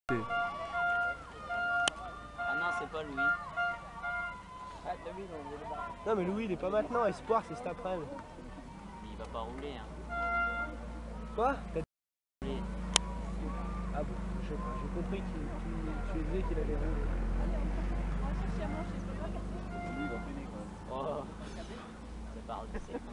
Ah non, c'est pas Louis. Ah, t'as vu, non mais Louis il est pas maintenant, Espoir c'est cet après-midi. il va pas rouler, hein. Quoi? Rouler. Ah bon, je sais pas, j'ai compris que tu disais qu'il allait rouler. Oh, ça parle de ses